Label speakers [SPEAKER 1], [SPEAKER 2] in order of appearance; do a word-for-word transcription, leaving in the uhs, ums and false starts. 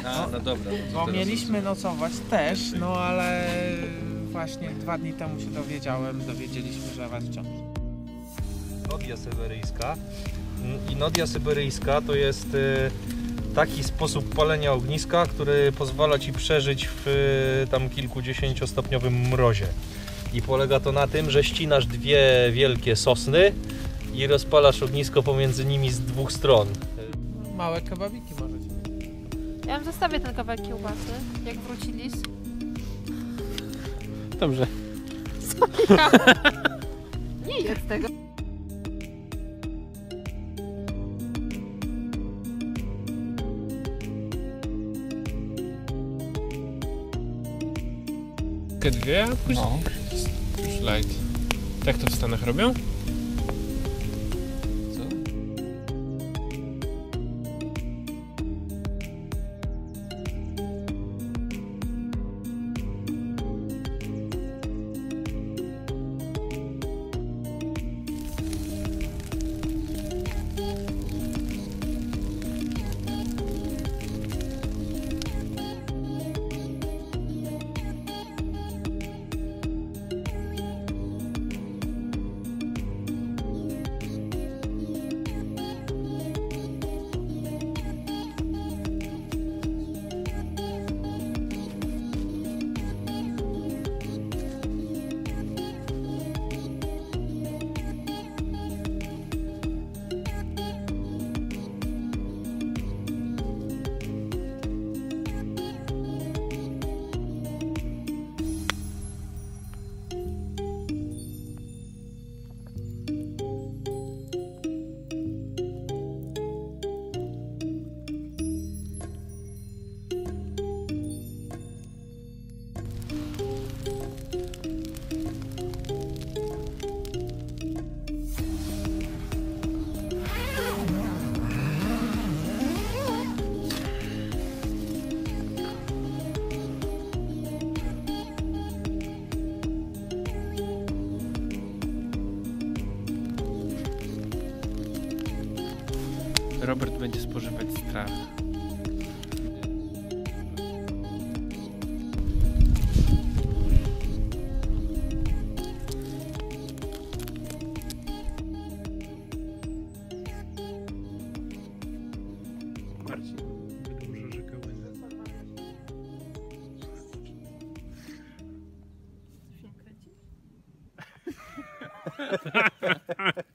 [SPEAKER 1] A, no dobra. No
[SPEAKER 2] Bo mieliśmy nocować też, no ale właśnie dwa dni temu się dowiedziałem, dowiedzieliśmy, że was wciąż.
[SPEAKER 3] Nodia syberyjska. I nodia syberyjska to jest taki sposób palenia ogniska, który pozwala ci przeżyć w tam kilkudziesięciostopniowym mrozie. I polega to na tym, że ścinasz dwie wielkie sosny i rozpalasz ognisko pomiędzy nimi z dwóch stron.
[SPEAKER 2] Małe kebabiki możecie.
[SPEAKER 4] Ja wam zostawię ten kawałek kiełbasy, jak wróci lis.
[SPEAKER 1] Dobrze.
[SPEAKER 4] Co ja? Nie jest tego.
[SPEAKER 5] Dwie, a później
[SPEAKER 1] No.
[SPEAKER 5] już light. Tak to w Stanach robią?
[SPEAKER 1] Co?
[SPEAKER 5] Robert będzie spożywać strach. Marcin, wydłużę rzekę Łynę.